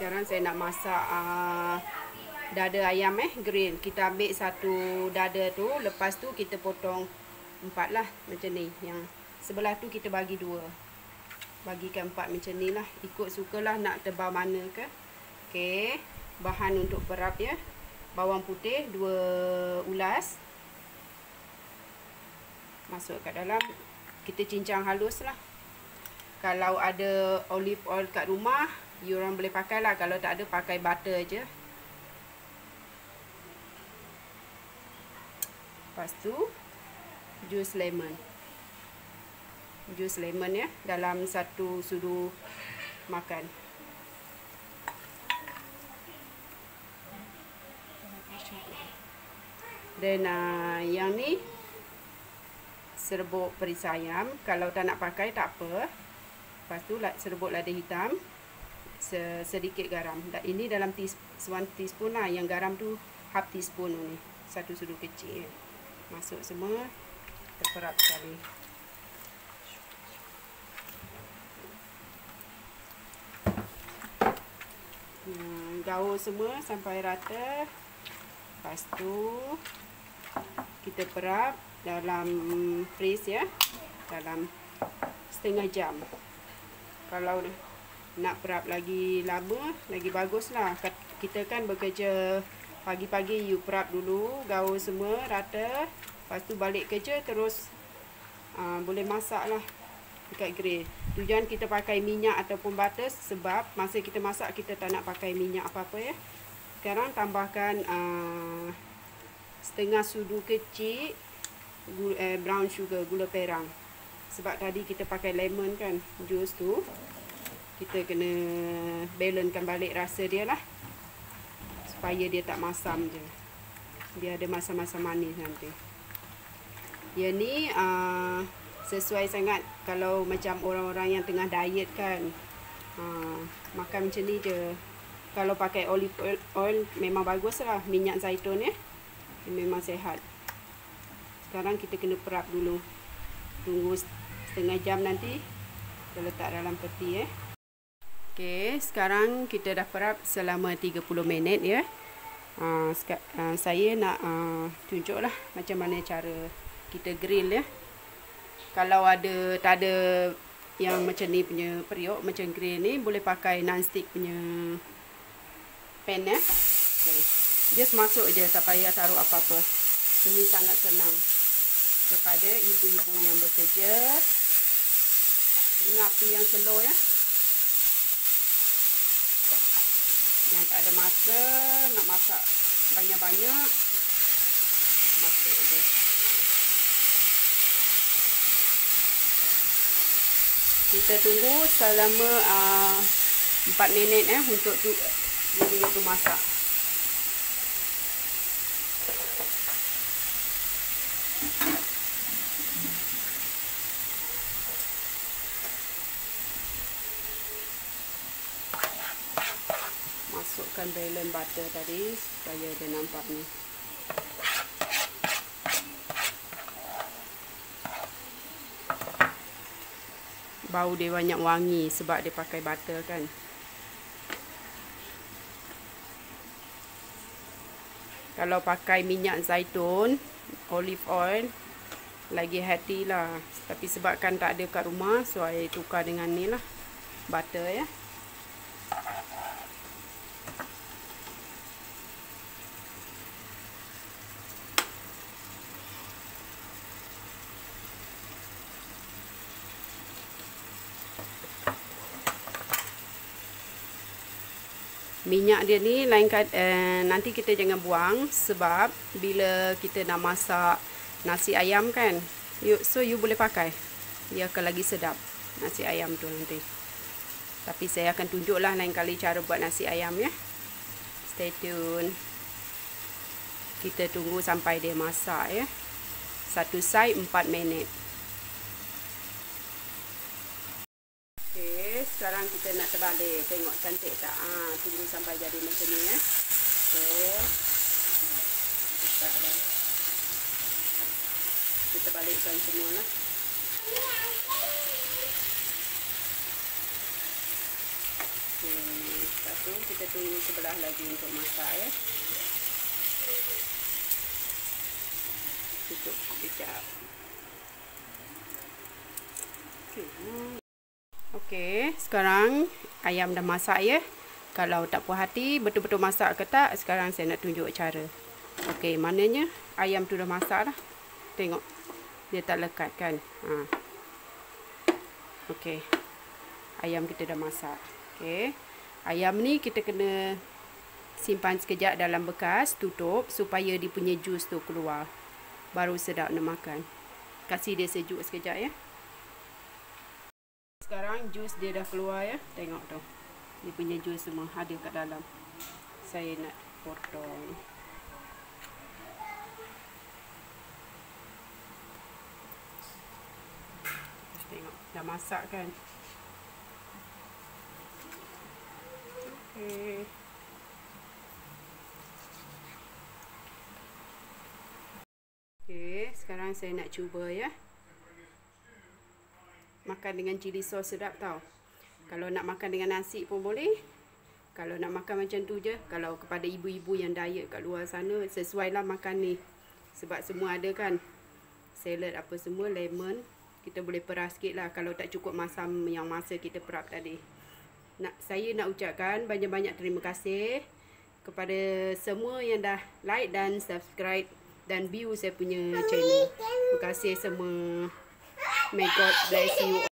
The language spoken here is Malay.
Sekarang saya nak masak dada ayam grill. Kita ambil satu dada tu, lepas tu kita potong 4 lah macam ni. Yang sebelah tu kita bagi 2. Bagikan 4 macam ni lah. Ikut sukalah nak tebal mana ke. Okey, bahan untuk perap ya. Bawang putih 2 ulas. Masuk kat dalam, kita cincang halus lah. Kalau ada olive oil kat rumah, you orang boleh pakai lah. Kalau tak ada, pakai butter je. Lepas tu jus lemon. Jus lemon ya, dalam 1 sudu makan. Dan yang ni serbuk perisa ayam. Kalau tak nak pakai tak apa. Lepas tu serbuk lada hitam, sedikit garam. Ini dalam 1 teaspoon lah. Yang garam tu half teaspoon ni. 1 sudu kecil. Masuk semua, kita perap sekali. Gaul semua sampai rata. Lepas tu kita perap dalam freeze ya, dalam setengah jam. Kalau nak perap lagi lama, lagi bagus lah. Kita kan bekerja pagi-pagi, you perap dulu, gaul semua rata. Lepas tu balik kerja, terus boleh masak lah dekat grill. Tujuan kita pakai minyak ataupun butter sebab masa kita masak, kita tak nak pakai minyak apa-apa ya. Sekarang tambahkan setengah sudu kecil brown sugar, gula perang. Sebab tadi kita pakai lemon kan, jus tu. Kita kena balancekan balik rasa dia lah, supaya dia tak masam je. Dia ada masam-masam manis nanti. Yang ni sesuai sangat kalau macam orang-orang yang tengah diet kan. Makan macam ni je. Kalau pakai olive oil memang bagus lah, minyak zaitun ya. Dia memang sihat. Sekarang kita kena perap dulu. Tunggu setengah jam nanti kita letak dalam peti ya. Okey, sekarang kita dah perap selama 30 minit ya. Saya nak tunjuklah macam mana cara kita grill ya. Kalau tak ada yang macam ni punya periuk, macam grill ni, boleh pakai non-stick punya pan ya. Okay. Just masuk je, tak payah taruh apa-apa. Ini sangat senang kepada ibu-ibu yang bekerja. Guna api yang slow ya. Yang tak ada masa nak masak banyak-banyak, masuk je. Kita tunggu selama 4 minit untuk bumbu tu masak. Masukkan balance butter tadi supaya dia nampak ni. Bau dia banyak wangi sebab dia pakai butter kan. Kalau pakai minyak zaitun, olive oil, lagi healthy lah. Tapi sebabkan tak ada kat rumah, so saya tukar dengan ni lah, butter ya. Minyak dia ni nanti kita jangan buang sebab bila kita nak masak nasi ayam kan, so you boleh pakai. Dia akan lagi sedap nasi ayam tu nanti. Tapi saya akan tunjuklah lain kali cara buat nasi ayam ya. Stay tune. Kita tunggu sampai dia masak ya. Satu side 4 minit. Sekarang kita nak terbalik, tengok cantik tak. Tunggu sampai jadi macam ni ya. So kita balikkan semua lah. Lepas tu kita tunggu sebelah lagi untuk masak ya. Tutup sekejap. Okey, sekarang ayam dah masak ya. Kalau tak puas hati betul-betul masak ke tak, sekarang saya nak tunjuk cara. Okey, maknanya ayam tu dah masak dah. Tengok. Dia tak lekat kan? Okey. Ayam kita dah masak. Okey. Ayam ni kita kena simpan sekejap dalam bekas, tutup supaya dia punya jus tu keluar. Baru sedap nak makan. Kasih dia sejuk sekejap ya. Sekarang jus dia dah keluar ya. Tengok tu. Dia punya jus semua ada kat dalam. Saya nak potong. Tengok, dah masak kan. Okey. Okey, sekarang saya nak cuba ya. Makan dengan cili sos sedap tau. Kalau nak makan dengan nasi pun boleh. Kalau nak makan macam tu je. Kalau kepada ibu-ibu yang diet kat luar sana, sesuailah makan ni. Sebab semua ada kan. Salad apa semua, lemon. Kita boleh peras sikit lah kalau tak cukup masam yang masa kita perap tadi. Saya nak ucapkan banyak-banyak terima kasih kepada semua yang dah like dan subscribe dan view saya punya channel. Terima kasih semua. May God bless you.